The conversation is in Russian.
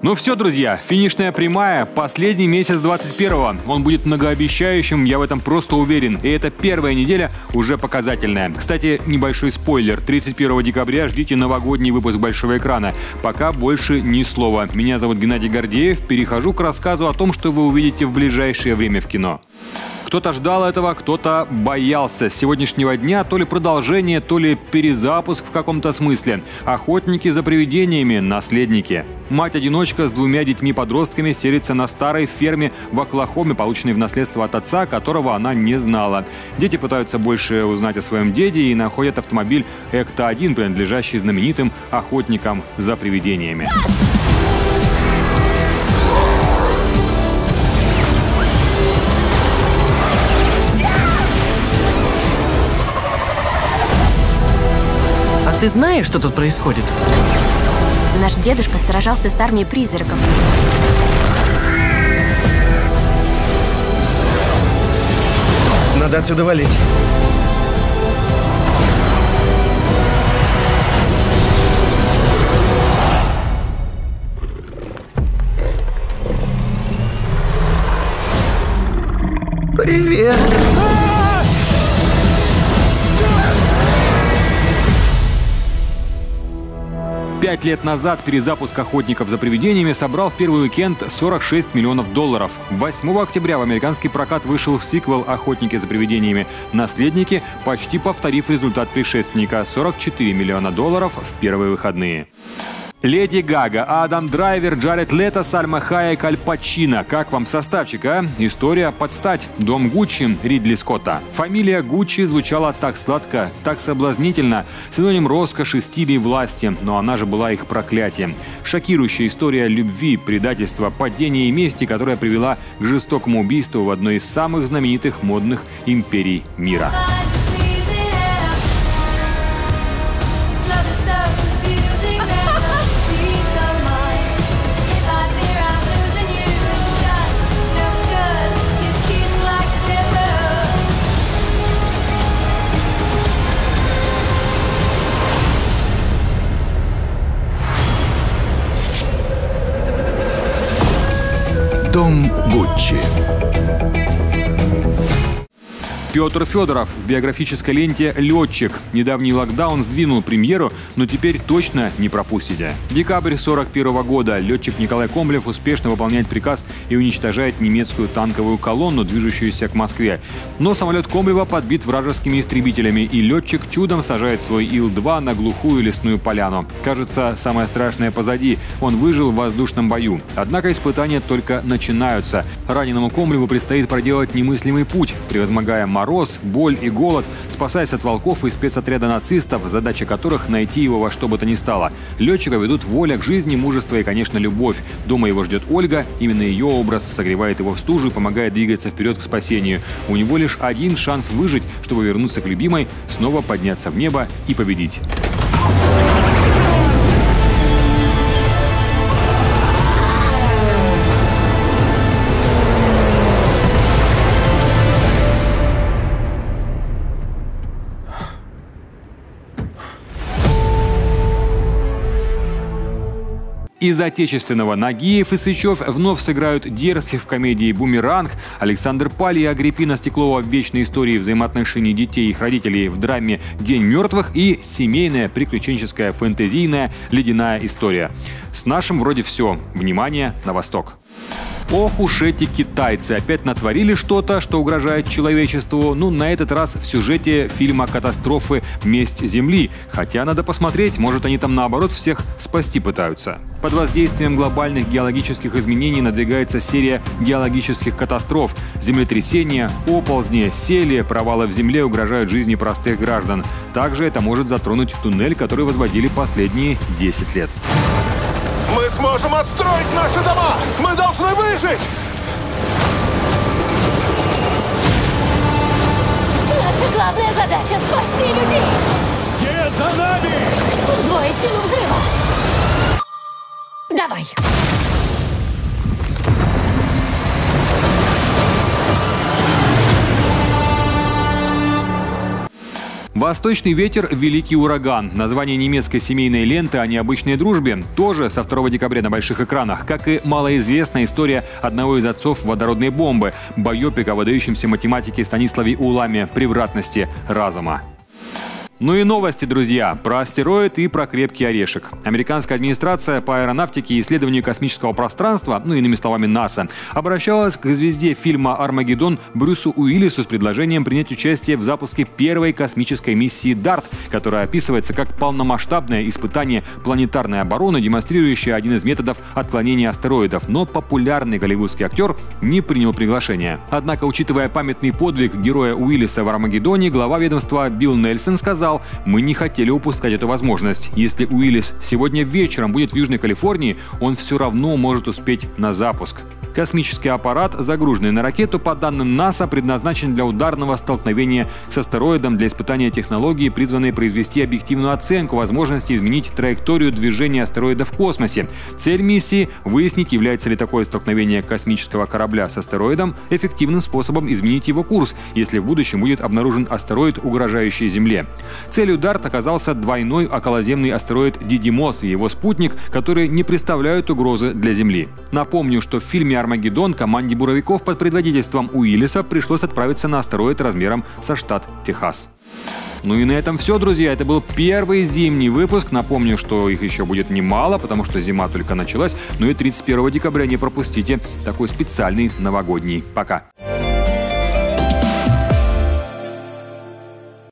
Ну все, друзья, финишная прямая, последний месяц 21-го. Он будет многообещающим, я в этом просто уверен. И эта первая неделя уже показательная. Кстати, небольшой спойлер. 31 декабря ждите новогодний выпуск большого экрана. Пока больше ни слова. Меня зовут Геннадий Гордеев. Перехожу к рассказу о том, что вы увидите в ближайшее время в кино. Кто-то ждал этого, кто-то боялся. С сегодняшнего дня то ли продолжение, то ли перезапуск в каком-то смысле. «Охотники за привидениями. Наследники». Мать-одиночка с двумя детьми-подростками селится на старой ферме в Оклахоме, полученной в наследство от отца, которого она не знала. Дети пытаются больше узнать о своем деде и находят автомобиль Экта-1, принадлежащий знаменитым охотникам за привидениями. Ты знаешь, что тут происходит? Наш дедушка сражался с армией призраков. Надо отсюда валить. Привет! 5 лет назад перезапуск «Охотников за привидениями» собрал в первый уикенд $46 миллионов. 8 октября в американский прокат вышел сиквел «Охотники за привидениями. Наследники», почти повторив результат предшественника – $44 миллиона в первые выходные. Леди Гага, Адам Драйвер, Джаред Лето, Сальма Хайек, Аль Пачино. Как вам составчик, а? История под стать. Дом Гуччи Ридли Скотта. Фамилия Гуччи звучала так сладко, так соблазнительно. Синоним роскоши, стиля и власти. Но она же была их проклятием. Шокирующая история любви, предательства, падения и мести, которая привела к жестокому убийству в одной из самых знаменитых модных империй мира. Дом Гуччи. Петр Федоров в биографической ленте «Летчик». Недавний локдаун сдвинул премьеру, но теперь точно не пропустите. Декабрь 1941 года. Летчик Николай Комлев успешно выполняет приказ и уничтожает немецкую танковую колонну, движущуюся к Москве. Но самолет Комлева подбит вражескими истребителями, и летчик чудом сажает свой Ил-2 на глухую лесную поляну. Кажется, самое страшное позади. Он выжил в воздушном бою. Однако испытания только начинаются. Раненому Комлеву предстоит проделать немыслимый путь, превозмогая мороз, боль и голод, спасаясь от волков и спецотряда нацистов, задача которых — найти его во что бы то ни стало. Летчика ведут воля к жизни, мужество и, конечно, любовь. Дома его ждет Ольга. Именно ее образ согревает его в стужу и помогает двигаться вперед к спасению. У него лишь один шанс выжить, чтобы вернуться к любимой, снова подняться в небо и победить. Из отечественного Нагиев и Сычев вновь сыграют дерзких в комедии «Бумеранг», Александр Паль и Агриппина Стеклова в вечной истории взаимоотношений детей и их родителей в драме «День мертвых» и семейная, приключенческая, фэнтезийная, ледяная история. С нашим вроде все. Внимание, на восток. Ох уж эти китайцы опять натворили что-то, что угрожает человечеству. Ну, на этот раз в сюжете фильма «Катастрофы. Месть Земли». Хотя надо посмотреть, может, они там наоборот всех спасти пытаются. Под воздействием глобальных геологических изменений надвигается серия геологических катастроф. Землетрясения, оползни, сели, провалы в земле угрожают жизни простых граждан. Также это может затронуть туннель, который возводили последние 10 лет. Мы сможем отстроить наши дома! Мы должны выжить! Наша главная задача — спасти людей! Все за нами! Удвоить силу взрыва! Давай! «Восточный ветер. Великий ураган». Название немецкой семейной ленты о необычной дружбе. Тоже со 2 декабря на больших экранах. Как и малоизвестная история одного из отцов водородной бомбы. Байопик о выдающемся математике Станиславе Уламе «Превратности разума». Ну и новости, друзья, про астероид и про крепкий орешек. Американская администрация по аэронавтике и исследованию космического пространства, иными словами НАСА, обращалась к звезде фильма «Армагеддон» Брюсу Уиллису с предложением принять участие в запуске первой космической миссии «Дарт», которая описывается как полномасштабное испытание планетарной обороны, демонстрирующее один из методов отклонения астероидов. Но популярный голливудский актер не принял приглашение. Однако, учитывая памятный подвиг героя Уиллиса в «Армагеддоне», глава ведомства Билл Нельсон сказал: «Мы не хотели упускать эту возможность. Если Уиллис сегодня вечером будет в Южной Калифорнии, он все равно может успеть на запуск». Космический аппарат, загруженный на ракету, по данным НАСА, предназначен для ударного столкновения с астероидом для испытания технологии, призванной произвести объективную оценку возможности изменить траекторию движения астероида в космосе. Цель миссии – выяснить, является ли такое столкновение космического корабля с астероидом эффективным способом изменить его курс, если в будущем будет обнаружен астероид, угрожающий Земле. Целью DART оказался двойной околоземный астероид Дидимос и его спутник, которые не представляют угрозы для Земли. Напомню, что в фильме «Армагеддон» команде буровиков под предводительством Уиллиса пришлось отправиться на астероид размером со штат Техас. Ну и на этом все, друзья. Это был первый зимний выпуск. Напомню, что их еще будет немало, потому что зима только началась. Ну и 31 декабря не пропустите такой специальный новогодний. Пока.